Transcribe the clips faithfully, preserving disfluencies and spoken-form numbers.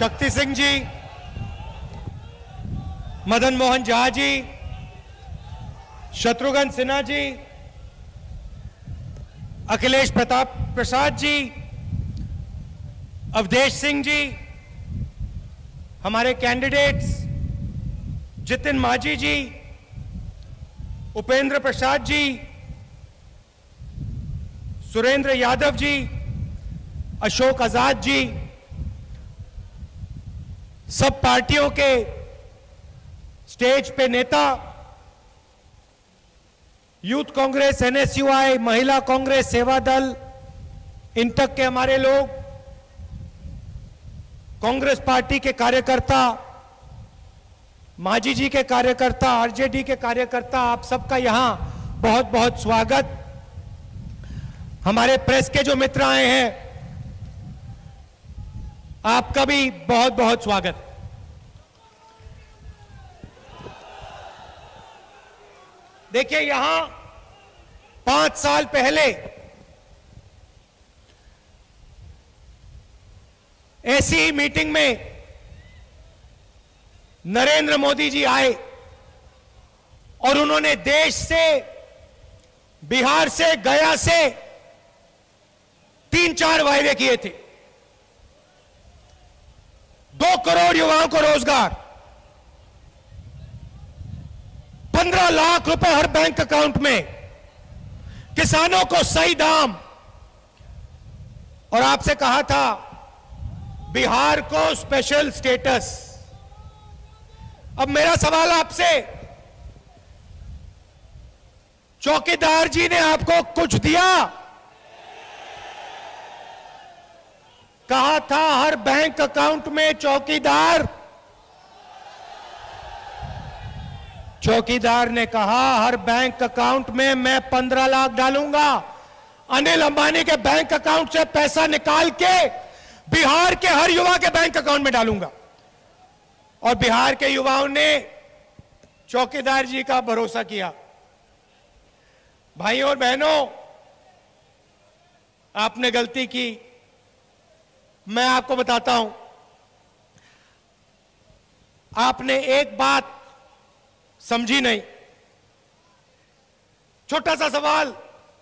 शक्ति सिंह जी, मदन मोहन झा जी, शत्रुघ्न सिन्हा जी, अखिलेश प्रताप प्रसाद जी, अवधेश सिंह जी, हमारे कैंडिडेट्स जितिन मांझी जी, उपेंद्र प्रसाद जी, सुरेंद्र यादव जी, अशोक आजाद जी, सब पार्टियों के स्टेज पे नेता, यूथ कांग्रेस, एनएसयूआई, महिला कांग्रेस, सेवा दल, इन तक के हमारे लोग, कांग्रेस पार्टी के कार्यकर्ता, मांझी जी के कार्यकर्ता, आरजेडी के कार्यकर्ता, आप सबका यहां बहुत बहुत स्वागत। हमारे प्रेस के जो मित्र आए हैं, आपका भी बहुत बहुत स्वागत। देखिए, यहां पांच साल पहले ऐसी ही मीटिंग में नरेंद्र मोदी जी आए और उन्होंने देश से, बिहार से, गया से तीन चार वायदे किए थे। दो करोड़ युवाओं को रोजगार, पंद्रह लाख रुपए हर बैंक अकाउंट में, किसानों को सही दाम, और आपसे कहा था बिहार को स्पेशल स्टेटस। अब मेरा सवाल आपसे, चौकीदार जी ने आपको कुछ दिया? कहा था हर बैंक अकाउंट में चौकीदार। चौकीदार ने कहा हर बैंक अकाउंट में मैं पंद्रह लाख डालूंगा, अनिल अंबानी के बैंक अकाउंट से पैसा निकाल के बिहार के हर युवा के बैंक अकाउंट में डालूंगा। और बिहार के युवाओं ने चौकीदार जी का भरोसा किया। भाइयों और बहनों, आपने गलती की। मैं आपको बताता हूं, आपने एक बात समझी नहीं। छोटा सा सवाल,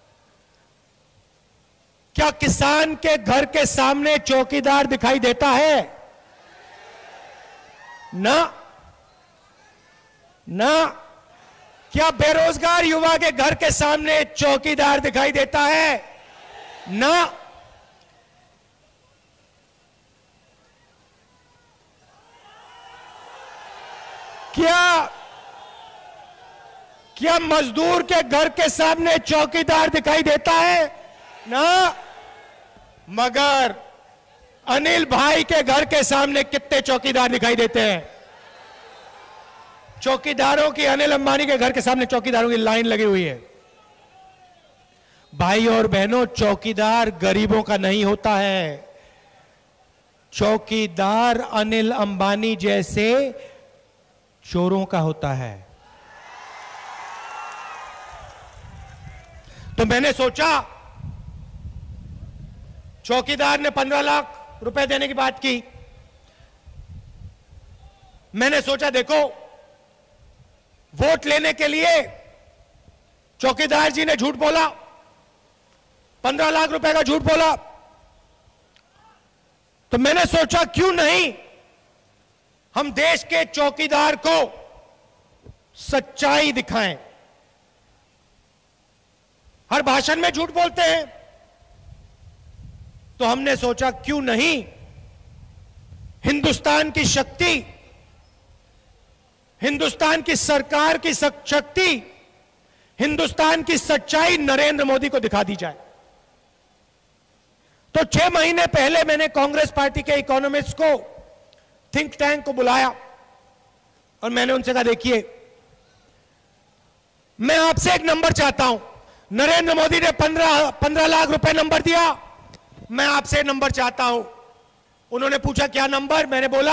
क्या किसान के घर के सामने चौकीदार दिखाई देता है? ना ना। क्या बेरोजगार युवा के घर के सामने चौकीदार दिखाई देता है? ना। क्या क्या मजदूर के घर के सामने चौकीदार दिखाई देता है? ना। मगर अनिल भाई के घर के सामने कितने चौकीदार दिखाई देते हैं? चौकीदारों की, अनिल अंबानी के घर के सामने चौकीदारों की लाइन लगी हुई है। भाई और बहनों, चौकीदार गरीबों का नहीं होता है। चौकीदार अनिल अंबानी जैसे चोरों का होता है। तो मैंने सोचा, चौकीदार ने पंद्रह लाख रुपए देने की बात की। मैंने सोचा, देखो, वोट लेने के लिए चौकीदार जी ने झूठ बोला, पंद्रह लाख रुपए का झूठ बोला। तो मैंने सोचा, क्यों नहीं हम देश के चौकीदार को सच्चाई दिखाएं। हर भाषण में झूठ बोलते हैं, तो हमने सोचा क्यों नहीं हिंदुस्तान की शक्ति, हिंदुस्तान की सरकार की शक्ति, हिंदुस्तान की सच्चाई नरेंद्र मोदी को दिखा दी जाए। तो छह महीने पहले मैंने कांग्रेस पार्टी के इकोनॉमिस्ट को, थिंक टैंक को बुलाया और मैंने उनसे कहा, देखिए, मैं आपसे एक नंबर चाहता हूं। नरेंद्र मोदी ने पंद्रह पंद्रह लाख रुपए नंबर दिया, मैं आपसे नंबर चाहता हूं। उन्होंने पूछा, क्या नंबर? मैंने बोला,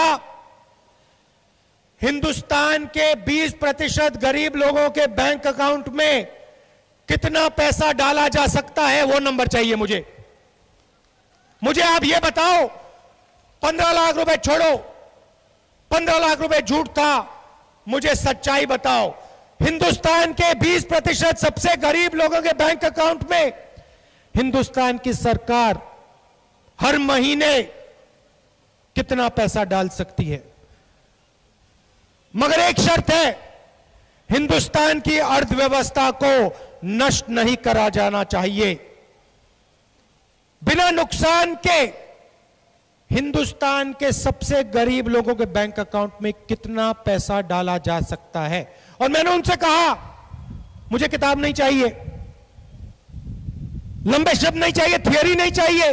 हिंदुस्तान के बीस प्रतिशत गरीब लोगों के बैंक अकाउंट में कितना पैसा डाला जा सकता है, वो नंबर चाहिए मुझे। मुझे आप ये बताओ पंद्रह लाख रुपए छोड़ो, पंद्रह लाख रुपए झूठ था, मुझे सच्चाई बताओ। हिंदुस्तान के बीस प्रतिशत सबसे गरीब लोगों के बैंक अकाउंट में हिंदुस्तान की सरकार हर महीने कितना पैसा डाल सकती है? मगर एक शर्त है, हिंदुस्तान की अर्थव्यवस्था को नष्ट नहीं करा जाना चाहिए। बिना नुकसान के हिंदुस्तान के सबसे गरीब लोगों के बैंक अकाउंट में कितना पैसा डाला जा सकता है? और मैंने उनसे कहा, मुझे किताब नहीं चाहिए, लंबे शब्द नहीं चाहिए, थियरी नहीं चाहिए,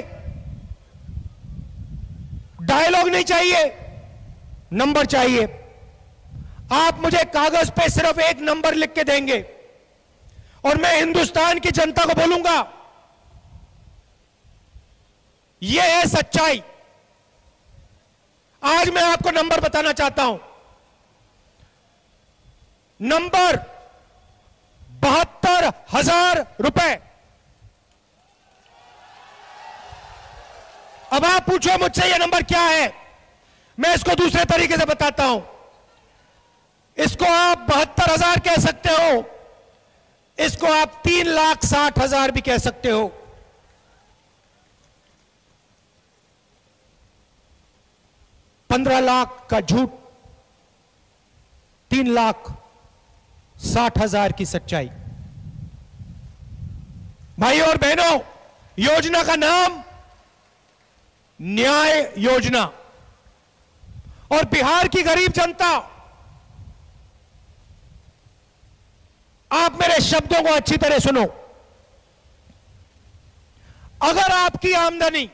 डायलॉग नहीं चाहिए, नंबर चाहिए। आप मुझे कागज पे सिर्फ एक नंबर लिख के देंगे और मैं हिंदुस्तान की जनता को बोलूंगा, यह है सच्चाई। आज मैं आपको नंबर बताना चाहता हूं। नंबर बहत्तर हजार रुपए। अब आप पूछो मुझसे यह नंबर क्या है, मैं इसको दूसरे तरीके से बताता हूं। इसको आप बहत्तर हजार कह सकते हो, इसको आप तीन लाख साठ हजार भी कह सकते हो। पंद्रह लाख का झूठ, तीन लाख साठ हजार की सच्चाई। भाई और बहनों, योजना का नाम न्याय योजना। और बिहार की गरीब जनता, आप मेरे शब्दों को अच्छी तरह सुनो। अगर आपकी आमदनी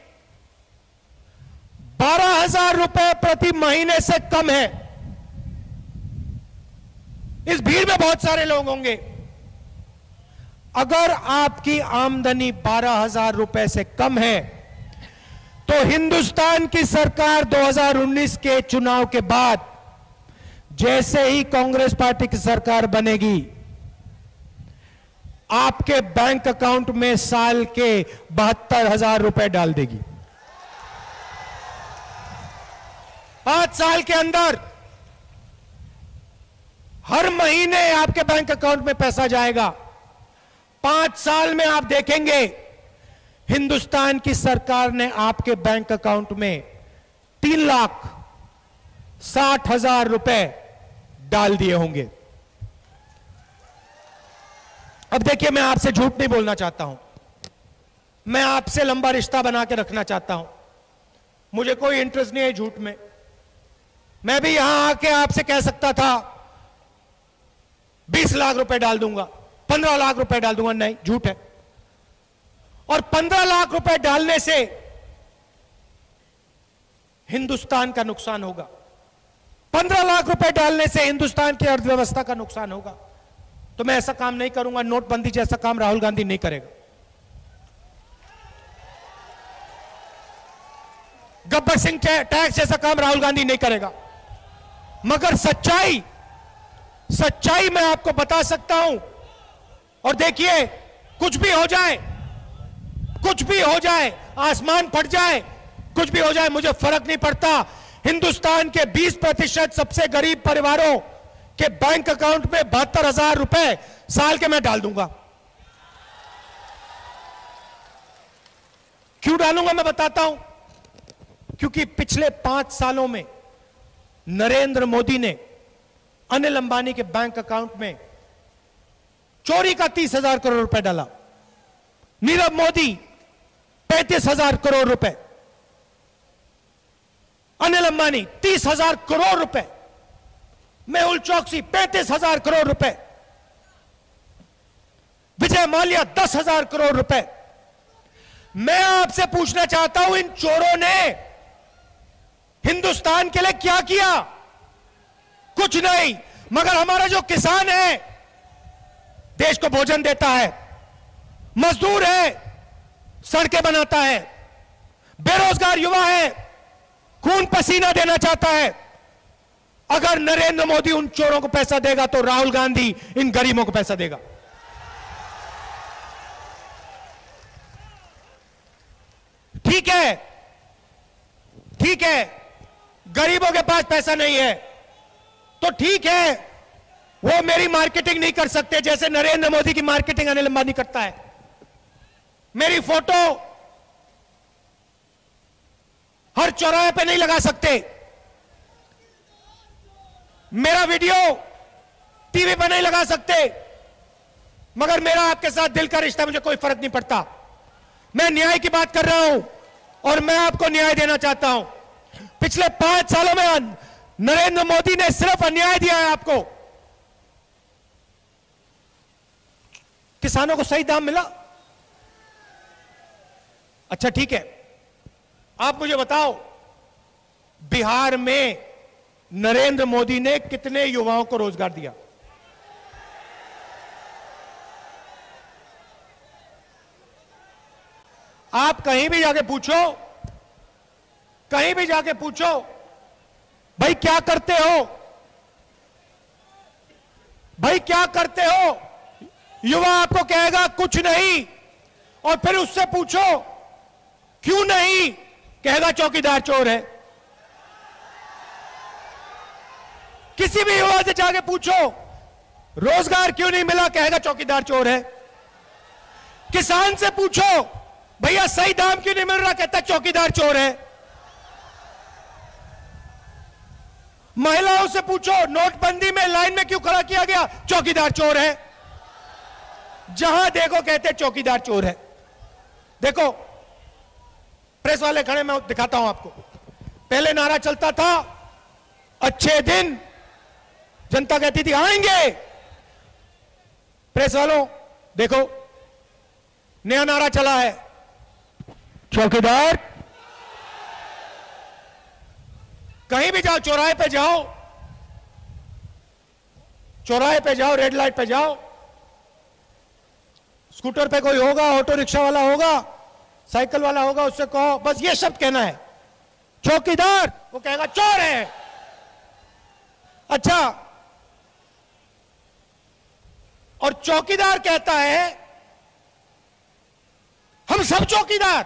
बारह हजार रुपए प्रति महीने से कम है, इस भीड़ में बहुत सारे लोग होंगे, अगर आपकी आमदनी बारह हजार रुपए से कम है तो हिंदुस्तान की सरकार दो हज़ार उन्नीस के चुनाव के बाद जैसे ही कांग्रेस पार्टी की सरकार बनेगी, आपके बैंक अकाउंट में साल के बहत्तर हजार रुपए डाल देगी। पांच साल के अंदर हर महीने आपके बैंक अकाउंट में पैसा जाएगा। पांच साल में आप देखेंगे हिंदुस्तान की सरकार ने आपके बैंक अकाउंट में तीन लाख साठ हजार रुपए डाल दिए होंगे। अब देखिए, मैं आपसे झूठ नहीं बोलना चाहता हूं, मैं आपसे लंबा रिश्ता बना के रखना चाहता हूं। मुझे कोई इंटरेस्ट नहीं है झूठ में। मैं भी यहां आके आपसे कह सकता था बीस लाख रुपए डाल दूंगा, पंद्रह लाख रुपए डाल दूंगा, नहीं, झूठ है। और पंद्रह लाख रुपए डालने से हिंदुस्तान का नुकसान होगा, पंद्रह लाख रुपए डालने से हिंदुस्तान की अर्थव्यवस्था का नुकसान होगा। तो मैं ऐसा काम नहीं करूंगा। नोटबंदी जैसा काम राहुल गांधी नहीं करेगा, गब्बर सिंह टैक्स जैसा काम राहुल गांधी नहीं करेगा। मगर सच्चाई सच्चाई मैं आपको बता सकता हूं। और देखिए, कुछ भी हो जाए, कुछ भी हो जाए, आसमान फट जाए, कुछ भी हो जाए, मुझे फर्क नहीं पड़ता। हिंदुस्तान के बीस प्रतिशत सबसे गरीब परिवारों के बैंक अकाउंट में बहत्तर हजार रुपए साल के मैं डाल दूंगा। क्यों डालूंगा मैं बताता हूं। क्योंकि पिछले पांच सालों में नरेंद्र मोदी ने अनिल अंबानी के बैंक अकाउंट में चोरी का तीस हजार करोड़ रुपए डाला, नीरव मोदी पैंतीस हजार करोड़ रुपए, अनिल अंबानी तीस हजार करोड़ रुपए, मेहुल चौकसी पैंतीस हजार करोड़ रुपए, विजय माल्या दस हजार करोड़ रुपए। मैं आपसे पूछना चाहता हूं, इन चोरों ने हिंदुस्तान के लिए क्या किया? कुछ नहीं। मगर हमारा जो किसान है, देश को भोजन देता है, मजदूर है, सड़कें बनाता है, बेरोजगार युवा है, खून पसीना देना चाहता है। अगर नरेंद्र मोदी उन चोरों को पैसा देगा तो राहुल गांधी इन गरीबों को पैसा देगा। ठीक है, ठीक है, गरीबों के पास पैसा नहीं है तो ठीक है, वो मेरी मार्केटिंग नहीं कर सकते जैसे नरेंद्र मोदी की मार्केटिंग अनिल अंबानी करता है। मेरी फोटो हर चौराहे पे नहीं लगा सकते, मेरा वीडियो टीवी पर नहीं लगा सकते, मगर मेरा आपके साथ दिल का रिश्ता, मुझे कोई फर्क नहीं पड़ता। मैं न्याय की बात कर रहा हूं और मैं आपको न्याय देना चाहता हूं। पिछले पांच सालों में नरेंद्र मोदी ने सिर्फ अन्याय दिया है आपको। किसानों को सही दाम मिला? अच्छा ठीक है, आप मुझे बताओ बिहार में नरेंद्र मोदी ने कितने युवाओं को रोजगार दिया? आप कहीं भी जाके पूछो, कहीं भी जाके पूछो भाई क्या करते हो, भाई क्या करते हो, युवा आपको कहेगा कुछ नहीं। और फिर उससे पूछो क्यों नहीं, कहेगा चौकीदार चोर है। किसी भी युवा से जाके पूछो रोजगार क्यों नहीं मिला, कहेगा चौकीदार चोर है। किसान से पूछो भैया सही दाम क्यों नहीं मिल रहा, कहता चौकीदार चोर है। महिलाओं से पूछो नोटबंदी में लाइन में क्यों खड़ा किया गया, चौकीदार चोर है। जहां देखो कहते चौकीदार चोर है। देखो प्रेस वाले खड़े, मैं दिखाता हूं आपको। पहले नारा चलता था अच्छे दिन, जनता कहती थी आएंगे। प्रेस वालों देखो नया नारा चला है, चौकीदार। कहीं भी जाओ, चौराहे पे जाओ, चौराहे पे जाओ, रेड लाइट पे जाओ, स्कूटर पे कोई होगा, ऑटो रिक्शा वाला होगा, साइकिल वाला होगा, उससे कहो बस ये शब्द कहना है चौकीदार, वो कहेगा चोर है। अच्छा, और चौकीदार कहता है हम सब चौकीदार।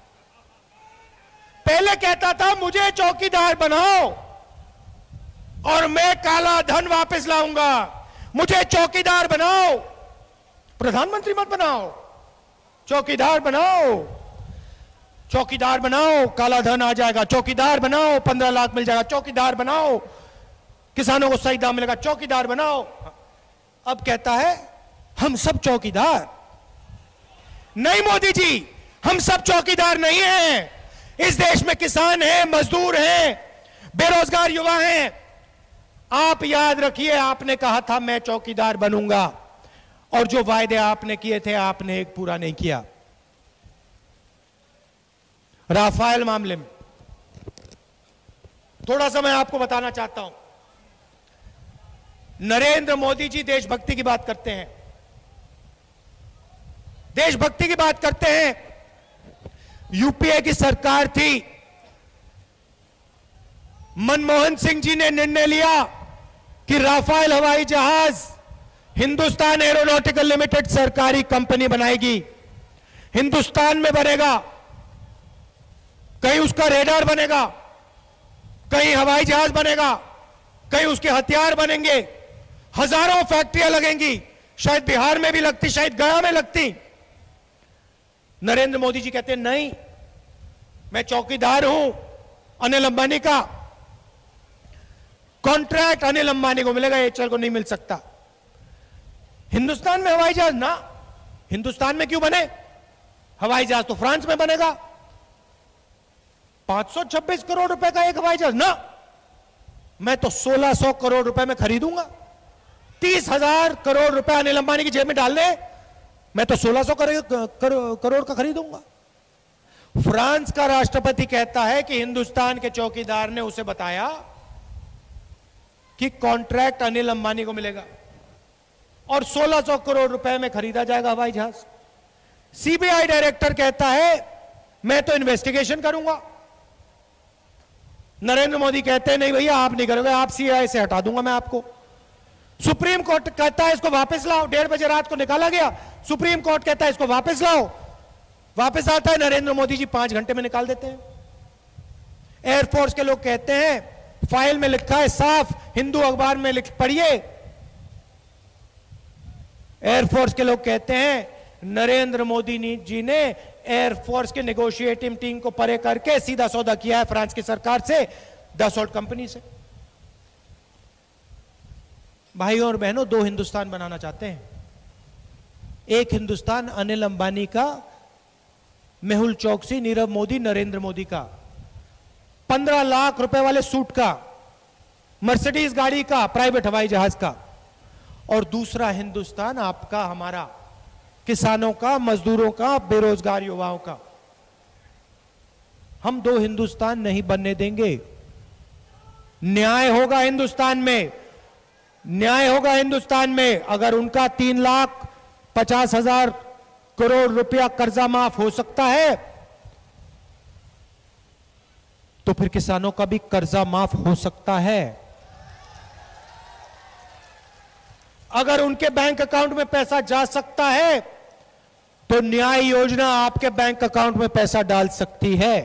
पहले कहता था मुझे चौकीदार बनाओ और मैं काला धन वापस लाऊंगा, मुझे चौकीदार बनाओ, प्रधानमंत्री मत बनाओ, चौकीदार बनाओ, चौकीदार बनाओ, काला धन आ जाएगा, चौकीदार बनाओ, पंद्रह लाख मिल जाएगा, चौकीदार बनाओ, किसानों को सही दाम मिलेगा, चौकीदार बनाओ। अब कहता है हम सब चौकीदार। नहीं मोदी जी, हम सब चौकीदार नहीं हैं। इस देश में किसान हैं, मजदूर हैं, बेरोजगार युवा हैं। आप याद रखिए, आपने कहा था मैं चौकीदार बनूंगा, और जो वायदे आपने किए थे आपने एक पूरा नहीं किया। राफेल मामले में थोड़ा सा मैं आपको बताना चाहता हूं। नरेंद्र मोदी जी देशभक्ति की बात करते हैं, देशभक्ति की बात करते हैं। यूपीए की सरकार थी, मनमोहन सिंह जी ने निर्णय लिया कि राफेल हवाई जहाज हिंदुस्तान एरोनॉटिकल लिमिटेड सरकारी कंपनी बनाएगी, हिंदुस्तान में बनेगा। कहीं उसका रेडार बनेगा, कहीं हवाई जहाज बनेगा, कहीं उसके हथियार बनेंगे, हजारों फैक्ट्रियां लगेंगी, शायद बिहार में भी लगती, शायद गया में लगती। नरेंद्र मोदी जी कहते हैं नहीं, मैं चौकीदार हूं अनिल अंबानी का, कॉन्ट्रैक्ट अनिल अंबानी को मिलेगा, एचएल को नहीं मिल सकता। हिंदुस्तान में हवाई जहाज ना, हिंदुस्तान में क्यों बने, हवाई जहाज तो फ्रांस में बनेगा। पांच सौ छब्बीस करोड़ रुपए का एक हवाई जहाज ना, मैं तो सोलह सौ करोड़ रुपए में खरीदूंगा। तीस हजार करोड़ रुपए अनिल अंबानी की जेब में डाल दे, मैं तो सोलह सौ करोड़ का खरीदूंगा। फ्रांस का राष्ट्रपति कहता है कि हिंदुस्तान के चौकीदार ने उसे बताया कि कॉन्ट्रैक्ट अनिल अंबानी को मिलेगा और सोलह सौ करोड़ रुपए में खरीदा जाएगा हवाई जहाज। सीबीआई डायरेक्टर कहता है मैं तो इन्वेस्टिगेशन करूंगा। नरेंद्र मोदी कहते हैं नहीं भैया आप नहीं करोगे, आप सीआईए से हटा दूंगा मैं आपको। सुप्रीम कोर्ट कहता है इसको वापस लाओ, डेढ़ बजे रात को निकाला गया, सुप्रीम कोर्ट कहता है इसको वापस लाओ, वापस आता है, नरेंद्र मोदी जी पांच घंटे में निकाल देते हैं। एयरफोर्स के लोग कहते हैं, फाइल में लिखा है साफ, हिंदू अखबार में लिख पढ़िए, एयरफोर्स के लोग कहते हैं नरेंद्र मोदी जी ने एयरफोर्स के नेगोशिएटिंग टीम को परे करके सीधा सौदा किया है फ्रांस की सरकार से, दसॉल्ट कंपनी से। भाइयों और बहनों, दो हिंदुस्तान बनाना चाहते हैं। एक हिंदुस्तान अनिल अंबानी का, मेहुल चोकसी, नीरव मोदी, नरेंद्र मोदी का, पंद्रह लाख रुपए वाले सूट का, मर्सिडीज गाड़ी का, प्राइवेट हवाई जहाज का। और दूसरा हिंदुस्तान आपका, हमारा, किसानों का, मजदूरों का, बेरोजगार युवाओं का। हम दो हिंदुस्तान नहीं बनने देंगे। न्याय होगा हिंदुस्तान में, न्याय होगा हिंदुस्तान में। अगर उनका तीन लाख पचास हजार करोड़ रुपया कर्जा माफ हो सकता है, तो फिर किसानों का भी कर्जा माफ हो सकता है। अगर उनके बैंक अकाउंट में पैसा जा सकता है, तो न्याय योजना आपके बैंक अकाउंट में पैसा डाल सकती है।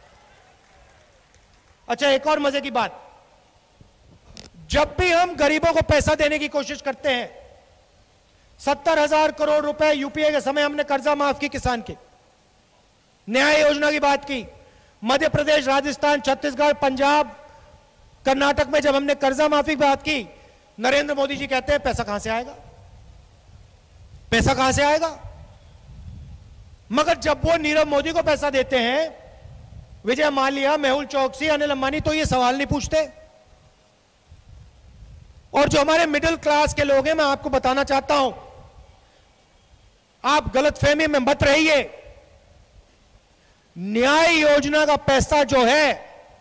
अच्छा, एक और मजे की बात, जब भी हम गरीबों को पैसा देने की कोशिश करते हैं, सत्तर हजार करोड़ रुपए यूपीए के समय हमने कर्जा माफ की किसान के, न्याय योजना की बात की। मध्य प्रदेश, राजस्थान, छत्तीसगढ़, पंजाब, कर्नाटक में जब हमने कर्जा माफी की बात की, नरेंद्र मोदी जी कहते हैं पैसा कहां से आएगा, पैसा कहां से आएगा। मगर जब वो नीरव मोदी को पैसा देते हैं, विजय माल्या, मेहुल चोकसी, अनिल अंबानी, तो ये सवाल नहीं पूछते। और जो हमारे मिडिल क्लास के लोग हैं, मैं आपको बताना चाहता हूं, आप गलतफहमी में मत रहिए। न्याय योजना का पैसा जो है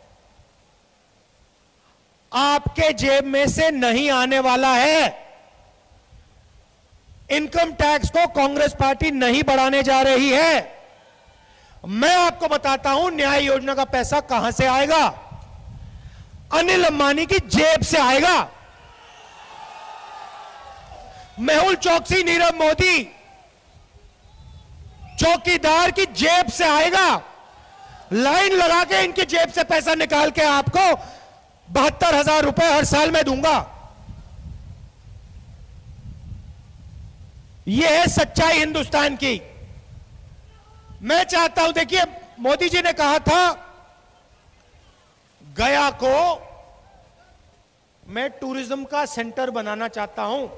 आपके जेब में से नहीं आने वाला है। इनकम टैक्स को कांग्रेस पार्टी नहीं बढ़ाने जा रही है। मैं आपको बताता हूं न्याय योजना का पैसा कहां से आएगा। अनिल अंबानी की जेब से आएगा। मेहुल चोकसी, नीरव मोदी, चौकीदार की जेब से आएगा। लाइन लगा के इनकी जेब से पैसा निकाल के आपको बहत्तर हजार रुपए हर साल में दूंगा। यह है सच्चाई हिंदुस्तान की। मैं चाहता हूं, देखिए, मोदी जी ने कहा था गया को मैं टूरिज्म का सेंटर बनाना चाहता हूं।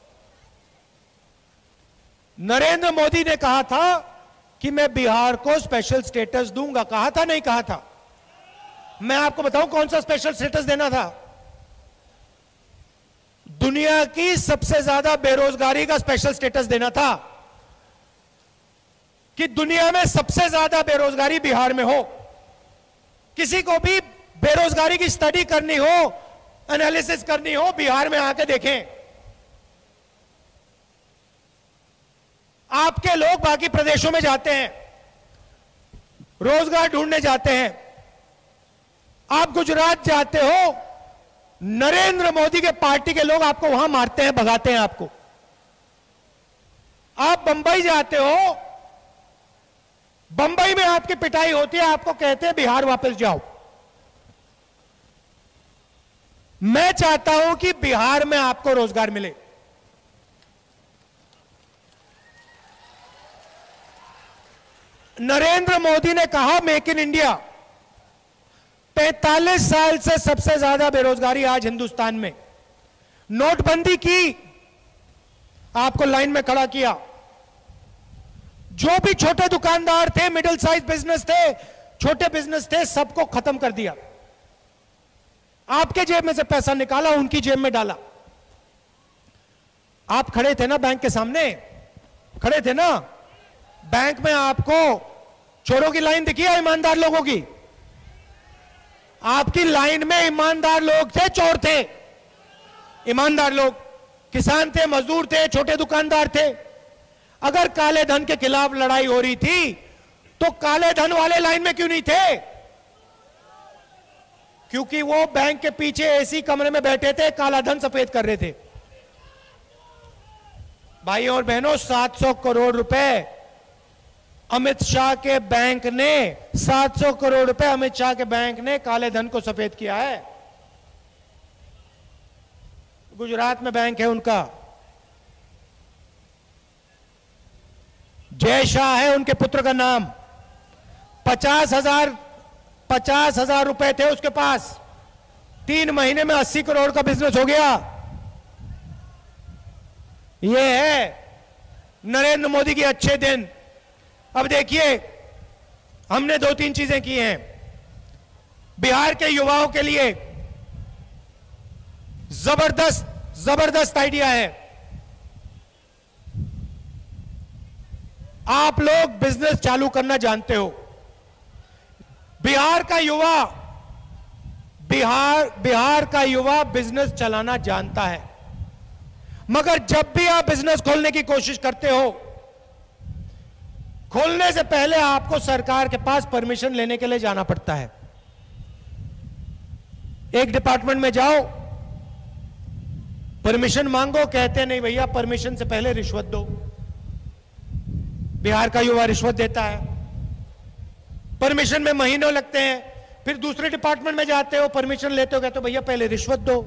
नरेंद्र मोदी ने कहा था कि मैं बिहार को स्पेशल स्टेटस दूंगा। कहा था, नहीं कहा था? मैं आपको बताऊं कौन सा स्पेशल स्टेटस देना था। दुनिया की सबसे ज्यादा बेरोजगारी का स्पेशल स्टेटस देना था, कि दुनिया में सबसे ज्यादा बेरोजगारी बिहार में हो। किसी को भी बेरोजगारी की स्टडी करनी हो, एनालिसिस करनी हो, बिहार में आके देखें। आपके लोग बाकी प्रदेशों में जाते हैं, रोजगार ढूंढने जाते हैं। आप गुजरात जाते हो, नरेंद्र मोदी के पार्टी के लोग आपको वहां मारते हैं, भगाते हैं आपको। आप बंबई जाते हो, बंबई में आपकी पिटाई होती है, आपको कहते हैं बिहार वापस जाओ। मैं चाहता हूं कि बिहार में आपको रोजगार मिले। नरेंद्र मोदी ने कहा मेक इन इंडिया। पैंतालीस साल से सबसे ज्यादा बेरोजगारी आज हिंदुस्तान में। नोटबंदी की, आपको लाइन में खड़ा किया। जो भी छोटे दुकानदार थे, मिडिल साइज बिजनेस थे, छोटे बिजनेस थे, सबको खत्म कर दिया। आपके जेब में से पैसा निकाला, उनकी जेब में डाला। आप खड़े थे ना बैंक के सामने, खड़े थे ना बैंक में, आपको चोरों की लाइन दिखी है ईमानदार लोगों की? आपकी लाइन में ईमानदार लोग थे, चोर थे? ईमानदार लोग, किसान थे, मजदूर थे, छोटे दुकानदार थे। अगर काले धन के खिलाफ लड़ाई हो रही थी, तो काले धन वाले लाइन में क्यों नहीं थे? क्योंकि वो बैंक के पीछे एसी कमरे में बैठे थे, काला धन सफेद कर रहे थे। भाइयों और बहनों, सात सौ करोड़ रुपए अमित शाह के बैंक ने सात सौ करोड़ रुपए अमित शाह के बैंक ने काले धन को सफेद किया है। गुजरात में बैंक है उनका, जय शाह है उनके पुत्र का नाम। पचास हजार पचास हजार रुपए थे उसके पास, तीन महीने में अस्सी करोड़ का बिजनेस हो गया। यह है नरेंद्र मोदी के अच्छे दिन। अब देखिए, हमने दो तीन चीजें की हैं बिहार के युवाओं के लिए। जबरदस्त जबरदस्त आइडिया है। आप लोग बिजनेस चालू करना जानते हो। बिहार का युवा बिहार बिहार का युवा बिजनेस चलाना जानता है, मगर जब भी आप बिजनेस खोलने की कोशिश करते हो, खोलने से पहले आपको सरकार के पास परमिशन लेने के लिए जाना पड़ता है। एक डिपार्टमेंट में जाओ, परमिशन मांगो, कहते नहीं भैया परमिशन से पहले रिश्वत दो। बिहार का युवा रिश्वत देता है, परमिशन में महीनों लगते हैं। फिर दूसरे डिपार्टमेंट में जाते हो, परमिशन लेते हो, कहते हो भैया पहले रिश्वत दो।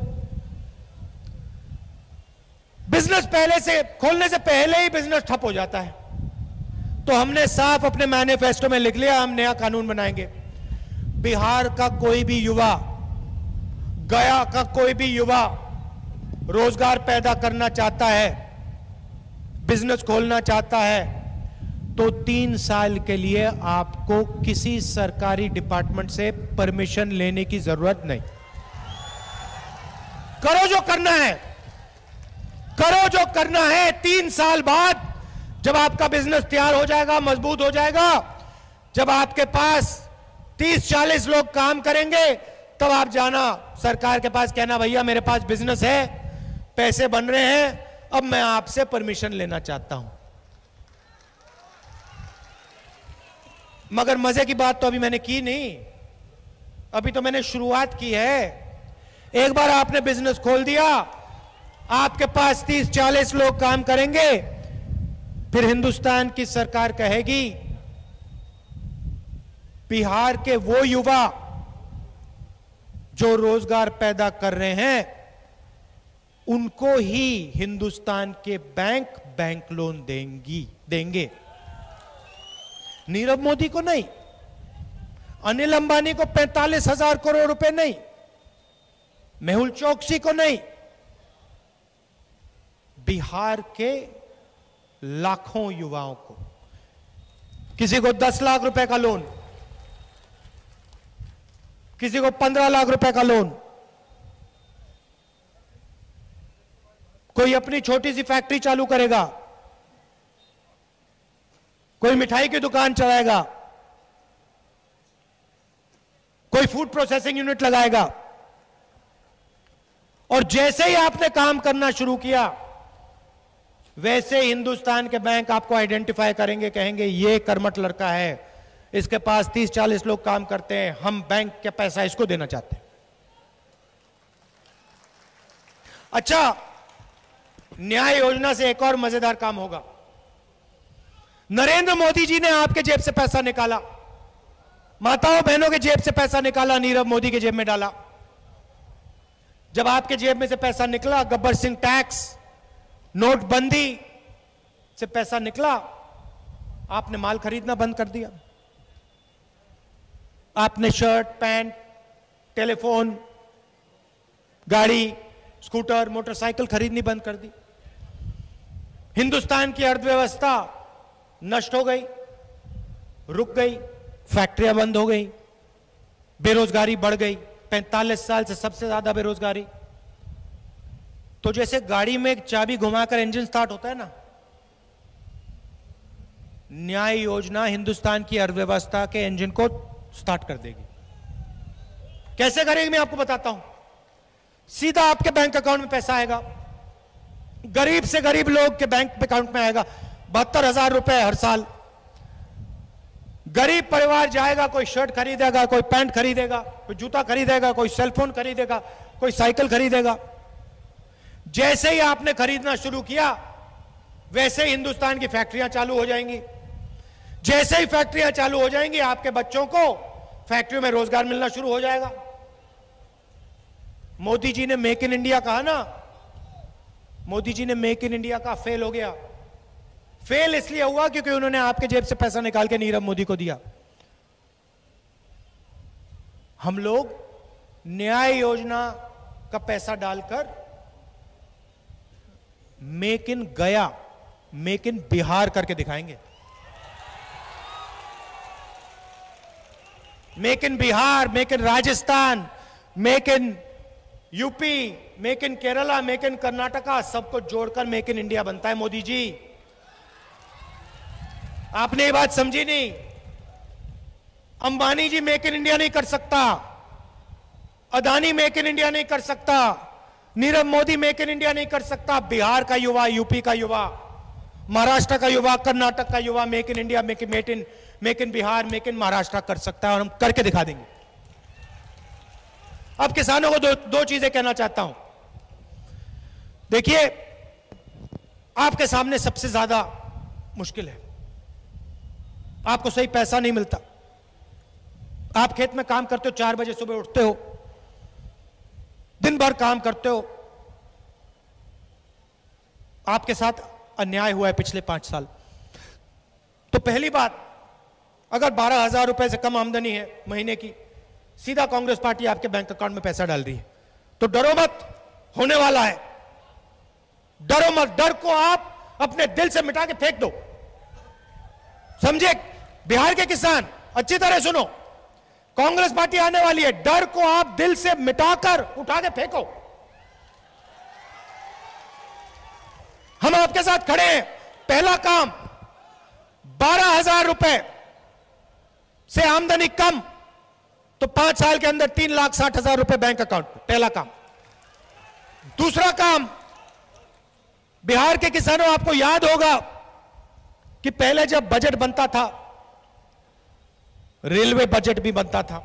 बिजनेस पहले से खोलने से पहले ही बिजनेस ठप हो जाता है। तो हमने साफ अपने मैनिफेस्टो में लिख लिया, हम नया कानून बनाएंगे। बिहार का कोई भी युवा, गया का कोई भी युवा रोजगार पैदा करना चाहता है, बिजनेस खोलना चाहता है, तो तीन साल के लिए आपको किसी सरकारी डिपार्टमेंट से परमिशन लेने की जरूरत नहीं। करो जो करना है, करो जो करना है। तीन साल बाद जब आपका बिजनेस तैयार हो जाएगा, मजबूत हो जाएगा, जब आपके पास तीस चालीस लोग काम करेंगे, तब आप जाना सरकार के पास, कहना भैया मेरे पास बिजनेस है, पैसे बन रहे हैं, अब मैं आपसे परमिशन लेना चाहता हूं। मगर मजे की बात तो अभी मैंने की नहीं, अभी तो मैंने शुरुआत की है। एक बार आपने बिजनेस खोल दिया, आपके पास तीस चालीस लोग काम करेंगे, फिर हिंदुस्तान की सरकार कहेगी बिहार के वो युवा जो रोजगार पैदा कर रहे हैं, उनको ही हिंदुस्तान के बैंक बैंक लोन देंगी देंगे नीरव मोदी को नहीं, अनिल अंबानी को पैंतालीस हजार करोड़ रुपए नहीं, मेहुल चोकसी को नहीं, बिहार के लाखों युवाओं को। किसी को दस लाख रुपए का लोन, किसी को पंद्रह लाख रुपए का लोन, कोई अपनी छोटी सी फैक्ट्री चालू करेगा, कोई मिठाई की दुकान चलाएगा, कोई फूड प्रोसेसिंग यूनिट लगाएगा। और जैसे ही आपने काम करना शुरू किया, वैसे हिंदुस्तान के बैंक आपको आइडेंटिफाई करेंगे, कहेंगे ये कर्मठ लड़का है, इसके पास तीस चालीस लोग काम करते हैं, हम बैंक का पैसा इसको देना चाहते हैं। अच्छा, न्याय योजना से एक और मजेदार काम होगा। नरेंद्र मोदी जी ने आपके जेब से पैसा निकाला, माताओं बहनों के जेब से पैसा निकाला, नीरव मोदी के जेब में डाला। जब आपके जेब में से पैसा निकला, गब्बर सिंह टैक्स, नोटबंदी से पैसा निकला, आपने माल खरीदना बंद कर दिया। आपने शर्ट, पैंट, टेलीफोन, गाड़ी, स्कूटर, मोटरसाइकिल खरीदनी बंद कर दी। हिंदुस्तान की अर्थव्यवस्था नष्ट हो गई, रुक गई, फैक्ट्रियां बंद हो गई, बेरोजगारी बढ़ गई, पैंतालीस साल से सबसे ज्यादा बेरोजगारी। तो जैसे गाड़ी में एक चाबी घुमाकर इंजन स्टार्ट होता है ना, न्याय योजना हिंदुस्तान की अर्थव्यवस्था के इंजन को स्टार्ट कर देगी। कैसे करेगी मैं आपको बताता हूं। सीधा आपके बैंक अकाउंट में पैसा आएगा, गरीब से गरीब लोग के बैंक अकाउंट में आएगा। बहत्तर हजार रुपए हर साल गरीब परिवार जाएगा, कोई शर्ट खरीदेगा, कोई पैंट खरीदेगा, कोई जूता खरीदेगा, कोई सेलफोन खरीदेगा, कोई साइकिल खरीदेगा। जैसे ही आपने खरीदना शुरू किया, वैसे ही हिंदुस्तान की फैक्ट्रियां चालू हो जाएंगी। जैसे ही फैक्ट्रियां चालू हो जाएंगी, आपके बच्चों को फैक्ट्रियों में रोजगार मिलना शुरू हो जाएगा। मोदी जी ने मेक इन इंडिया कहा ना, मोदी जी ने मेक इन इंडिया का फेल हो गया। फेल इसलिए हुआ क्योंकि उन्होंने आपके जेब से पैसा निकाल के नीरव मोदी को दिया। हम लोग न्याय योजना का पैसा डालकर मेक इन गया, मेक इन बिहार करके दिखाएंगे। Make in Bihar, make in Rajasthan, make in UP, make in Kerala, make in Karnataka, सबको जोड़कर मेक इन इंडिया बनता है। मोदी जी, आपने ये बात समझी नहीं। Ambani ji make in India नहीं कर सकता, अदानी मेक इन इंडिया नहीं कर सकता, Nirav Modi make in India नहीं कर सकता। बिहार का युवा, यूपी का युवा, महाराष्ट्र का युवा, कर्नाटक का युवा make in India, make make in make in Bihar, make in Maharashtra कर सकता है, और हम करके दिखा देंगे। अब किसानों को दो दो चीजें कहना चाहता हूं। देखिए, आपके सामने सबसे ज्यादा मुश्किल है, आपको सही पैसा नहीं मिलता। आप खेत में काम करते हो, चार बजे सुबह उठते हो, दिन भर काम करते हो, आपके साथ अन्याय हुआ है पिछले पांच साल। तो पहली बात, अगर बारह हजार रुपए से कम आमदनी है महीने की, सीधा कांग्रेस पार्टी आपके बैंक अकाउंट में पैसा डाल रही है। तो डरो मत, होने वाला है। डरो मत, डर को आप अपने दिल से मिटा के फेंक दो। समझे बिहार के किसान, अच्छी तरह सुनो, कांग्रेस पार्टी आने वाली है। डर को आप दिल से मिटाकर उठा के फेंको। हम आपके साथ खड़े हैं। पहला काम, बारह हजार रुपए से आमदनी कम तो पांच साल के अंदर तीन लाख साठ हजार रुपए बैंक अकाउंट में, पहला काम। दूसरा काम, बिहार के किसानों, आपको याद होगा कि पहले जब बजट बनता था, रेलवे बजट भी बनता था,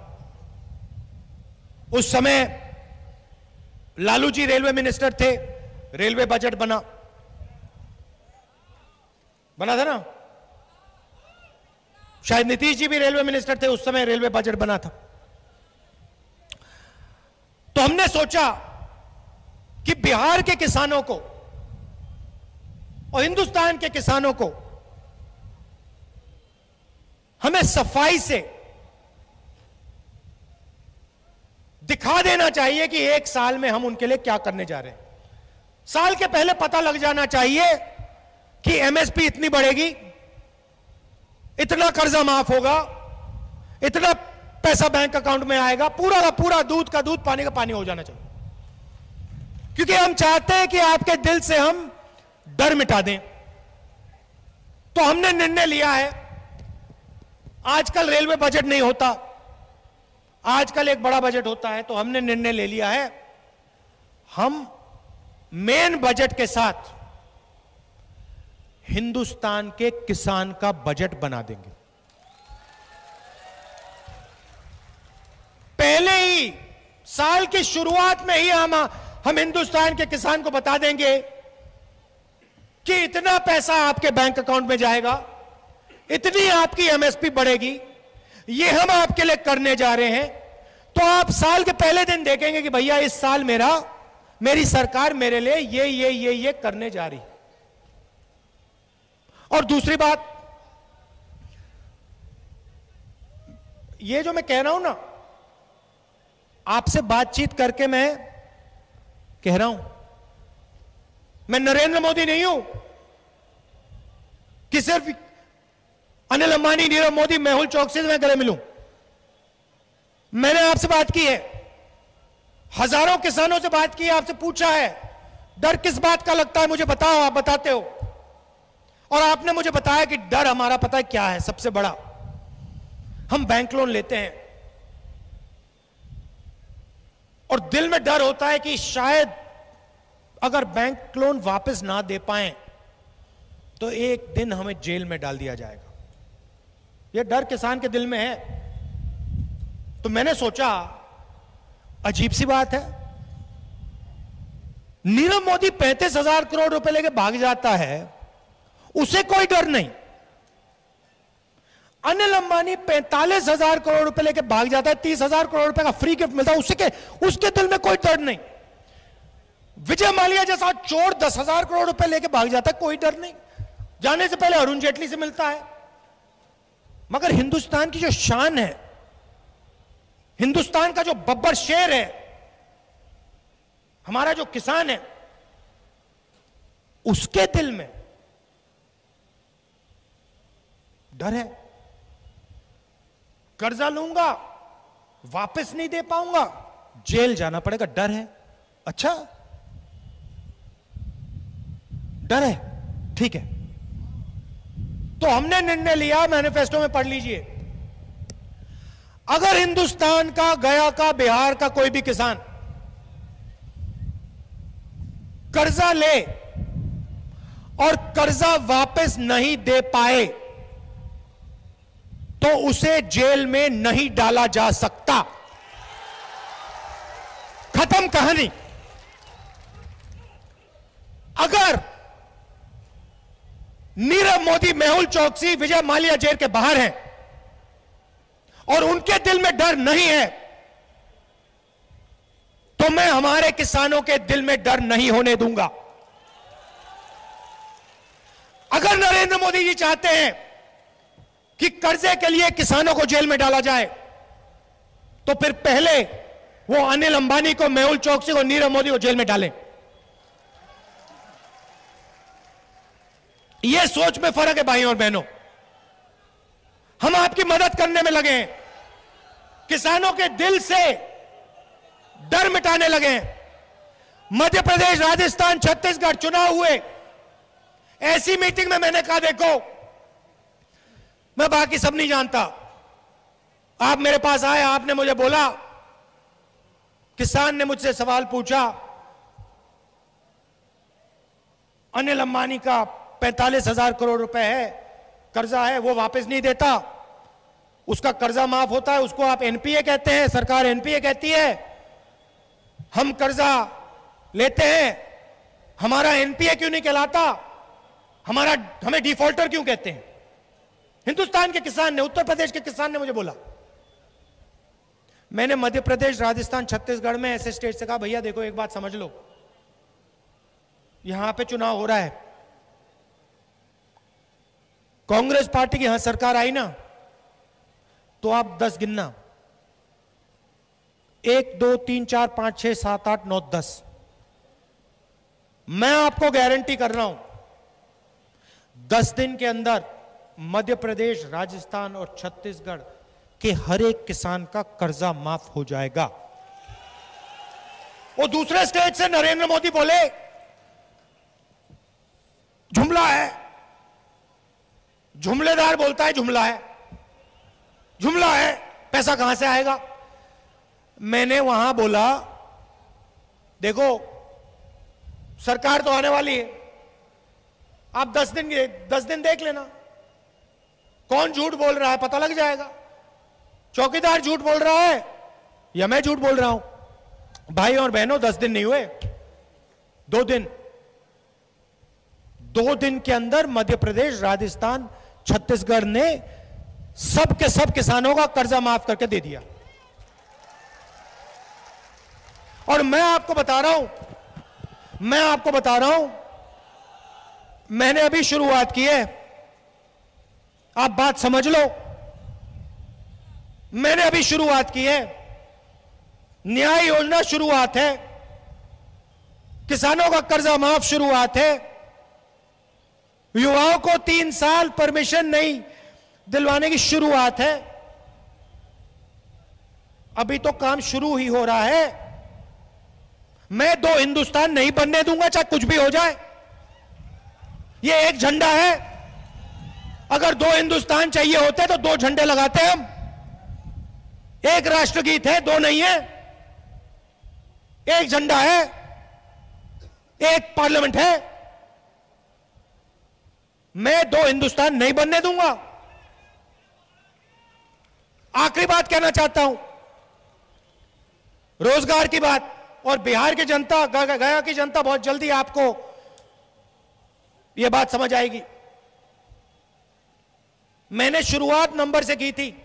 उस समय लालू जी रेलवे मिनिस्टर थे, रेलवे बजट बना बना था ना, शायद नीतीश जी भी रेलवे मिनिस्टर थे, उस समय रेलवे बजट बना था। तो हमने सोचा कि बिहार के किसानों को और हिंदुस्तान के किसानों को हमें सफाई से दिखा देना चाहिए कि एक साल में हम उनके लिए क्या करने जा रहे हैं। साल के पहले पता लग जाना चाहिए कि एमएसपी इतनी बढ़ेगी, इतना कर्जा माफ होगा, इतना पैसा बैंक अकाउंट में आएगा, पूरा का पूरा दूध का दूध, पानी का पानी हो जाना चाहिए। क्योंकि हम चाहते हैं कि आपके दिल से हम डर मिटा दें। तो हमने निर्णय लिया है, आजकल रेलवे बजट नहीं होता, आजकल एक बड़ा बजट होता है, तो हमने निर्णय ले लिया है, हम मेन बजट के साथ हिंदुस्तान के किसान का बजट बना देंगे। पहले ही साल की शुरुआत में ही हम हम हिंदुस्तान के किसान को बता देंगे कि इतना पैसा आपके बैंक अकाउंट में जाएगा, इतनी आपकी एमएसपी बढ़ेगी, ये हम आपके लिए करने जा रहे हैं। तो आप साल के पहले दिन देखेंगे कि भैया इस साल मेरा मेरी सरकार मेरे लिए ये ये ये ये करने जा रही। और दूसरी बात, ये जो मैं कह रहा हूं ना, आपसे बातचीत करके मैं कह रहा हूं, मैं नरेंद्र मोदी नहीं हूं कि सिर्फ अनिल अंबानी, नीरव मोदी, मेहुल चौकसी से मैं गले मिलूं। मैंने आपसे बात की है, हजारों किसानों से बात की है, आपसे पूछा है डर किस बात का लगता है, मुझे बताओ। आप बताते हो, और आपने मुझे बताया कि डर हमारा पता है क्या है सबसे बड़ा, हम बैंक लोन लेते हैं और दिल में डर होता है कि शायद अगर बैंक लोन वापस ना दे पाए तो एक दिन हमें जेल में डाल दिया जाएगा। यह डर किसान के दिल में है। तो मैंने सोचा, अजीब सी बात है, नीरव मोदी पैंतीस हजार करोड़ रुपए लेके भाग जाता है, उसे कोई डर नहीं, अनिल अंबानी पैंतालीस हजार करोड़ रुपए लेके भाग जाता है, तीस हजार करोड़ रुपए का फ्री गिफ्ट मिलता है, उसके उसके दिल में कोई डर नहीं। विजय माल्या जैसा चोर दस हजार करोड़ रुपए लेके भाग जाता है, कोई डर नहीं, जाने से पहले अरुण जेटली से मिलता है। मगर हिंदुस्तान की जो शान है, हिंदुस्तान का जो बब्बर शेर है, हमारा जो किसान है, उसके दिल में डर है। कर्जा लूंगा, वापस नहीं दे पाऊंगा, जेल जाना पड़ेगा, डर है। अच्छा, डर है, ठीक है। तो हमने निर्णय लिया, मैनिफेस्टो में पढ़ लीजिए, अगर हिंदुस्तान का, गया का, बिहार का कोई भी किसान कर्जा ले और कर्जा वापस नहीं दे पाए तो उसे जेल में नहीं डाला जा सकता। खत्म कहानी। अगर नीरव मोदी, मेहुल चौकसी, विजय माल्या जेल के बाहर हैं और उनके दिल में डर नहीं है, तो मैं हमारे किसानों के दिल में डर नहीं होने दूंगा। अगर नरेंद्र मोदी जी चाहते हैं कि कर्जे के लिए किसानों को जेल में डाला जाए, तो फिर पहले वो अनिल अंबानी को, मेहुल चौकसी को, नीरव मोदी को जेल में डालें। यह सोच में फर्क है भाइयों और बहनों। हम आपकी मदद करने में लगे हैं, किसानों के दिल से डर मिटाने लगे हैं। मध्य प्रदेश, राजस्थान, छत्तीसगढ़ चुनाव हुए, ऐसी मीटिंग में मैंने कहा, देखो मैं बाकी सब नहीं जानता, आप मेरे पास आए, आपने मुझे बोला, किसान ने मुझसे सवाल पूछा, अनिल अंबानी का पैंतालीस हजार करोड़ रुपए है, कर्जा है, वो वापस नहीं देता, उसका कर्जा माफ होता है, उसको आप एनपीए कहते हैं, सरकार एनपीए कहती है, हम कर्जा लेते हैं, हमारा एनपीए क्यों नहीं कहलाता, हमारा हमें डिफॉल्टर क्यों कहते हैं? हिंदुस्तान के किसान ने, उत्तर प्रदेश के किसान ने मुझे बोला। मैंने मध्य प्रदेश, राजस्थान, छत्तीसगढ़ में ऐसे स्टेट से कहा, भैया देखो एक बात समझ लो, यहां पे चुनाव हो रहा है, कांग्रेस पार्टी की यहां सरकार आई ना, तो आप दस गिनना, एक दो तीन चार पांच छह सात आठ नौ दस। मैं आपको गारंटी कर रहा हूं, दस दिन के अंदर मध्य प्रदेश, राजस्थान और छत्तीसगढ़ के हर एक किसान का कर्जा माफ हो जाएगा। वो दूसरे स्टेट से नरेंद्र मोदी बोले जुमला है, जुमलेदार बोलता है जुमला है, जुमला है, पैसा कहां से आएगा? मैंने वहां बोला, देखो सरकार तो आने वाली है, आप दस दिन दस दिन देख लेना, कौन झूठ बोल रहा है पता लग जाएगा। चौकीदार झूठ बोल रहा है या मैं झूठ बोल रहा हूं? भाई और बहनों, दस दिन नहीं हुए, दो दिन दो दिन के अंदर मध्य प्रदेश, राजस्थान, छत्तीसगढ़ ने सब के सब किसानों का कर्जा माफ करके दे दिया। और मैं आपको बता रहा हूं, मैं आपको बता रहा हूं, मैंने अभी शुरुआत की है, आप बात समझ लो, मैंने अभी शुरुआत की है, न्याय योजना शुरुआत है, किसानों का कर्जा माफ शुरुआत है, युवाओं को तीन साल परमिशन नहीं दिलवाने की शुरुआत है। अभी तो काम शुरू ही हो रहा है। मैं दो हिंदुस्तान नहीं बनने दूंगा, चाहे कुछ भी हो जाए। ये एक झंडा है, अगर दो हिंदुस्तान चाहिए होते तो दो झंडे लगाते हम। एक राष्ट्रगीत है, दो नहीं है, एक झंडा है, एक पार्लियामेंट है। मैं दो हिंदुस्तान नहीं बनने दूंगा। आखिरी बात कहना चाहता हूं, रोजगार की बात, और बिहार की जनता, गया की जनता बहुत जल्दी आपको यह बात समझ आएगी। मैंने शुरुआत नंबर से की थी।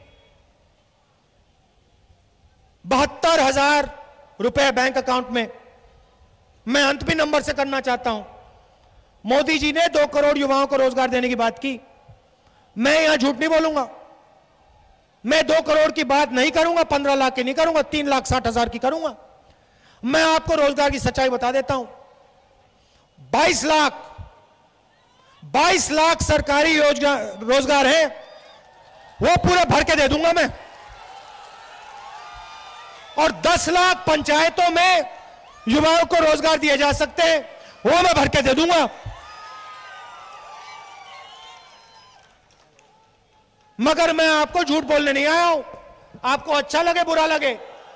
बहत्तर हजार रुपए बैंक अकाउंट में। मैं अंत भी नंबर से करना चाहता हूं। मोदी जी ने दो करोड़ युवाओं को रोजगार देने की बात की। मैं यहां झूठ नहीं बोलूंगा। मैं दो करोड़ की बात नहीं करूंगा, पंद्रह लाख की नहीं करूंगा, तीन लाख साठ हजार की करूंगा। मैं आपको रोजगार की सच्चाई बता देता हूं। बाईस लाख बाईस लाख सरकारी रोजगार रोजगार है, वो पूरे भर के दे दूंगा मैं। और दस लाख पंचायतों में युवाओं को रोजगार दिए जा सकते हैं, वो मैं भर के दे दूंगा। मगर मैं आपको झूठ बोलने नहीं आया हूं। आपको अच्छा लगे बुरा लगे,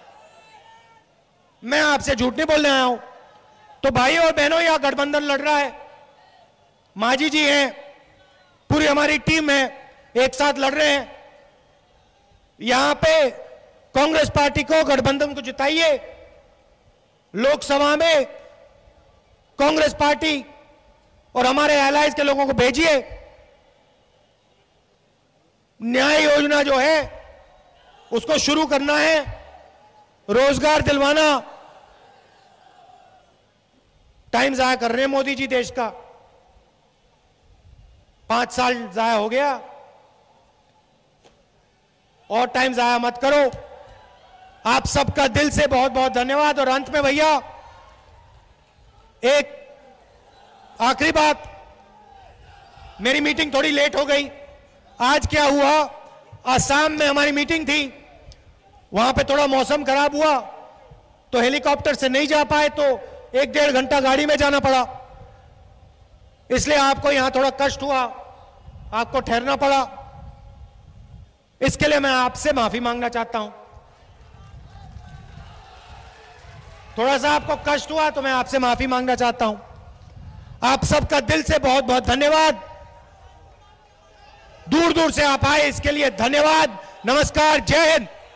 मैं आपसे झूठ नहीं बोलने आया हूं। तो भाई और बहनों, यहां गठबंधन लड़ रहा है। मांझी जी हैं, पूरी हमारी टीम है, एक साथ लड़ रहे हैं। यहां पे कांग्रेस पार्टी को, गठबंधन को जिताइए। लोकसभा में कांग्रेस पार्टी और हमारे एलाइज के लोगों को भेजिए। न्याय योजना जो है उसको शुरू करना है, रोजगार दिलवाना। टाइम जाया कर रहे हैं मोदी जी देश का। पांच साल जाया हो गया, और टाइम जाया मत करो। आप सबका दिल से बहुत बहुत धन्यवाद। और अंत में भैया एक आखिरी बात, मेरी मीटिंग थोड़ी लेट हो गई। आज क्या हुआ, असम में हमारी मीटिंग थी, वहां पे थोड़ा मौसम खराब हुआ तो हेलीकॉप्टर से नहीं जा पाए, तो एक डेढ़ घंटा गाड़ी में जाना पड़ा। इसलिए आपको यहां थोड़ा कष्ट हुआ, आपको ठहरना पड़ा। इसके लिए मैं आपसे माफी मांगना चाहता हूं। थोड़ा सा आपको कष्ट हुआ तो मैं आपसे माफी मांगना चाहता हूं। आप सबका दिल से बहुत बहुत धन्यवाद। दूर दूर से आप आए, इसके लिए धन्यवाद। नमस्कार, जय हिंद।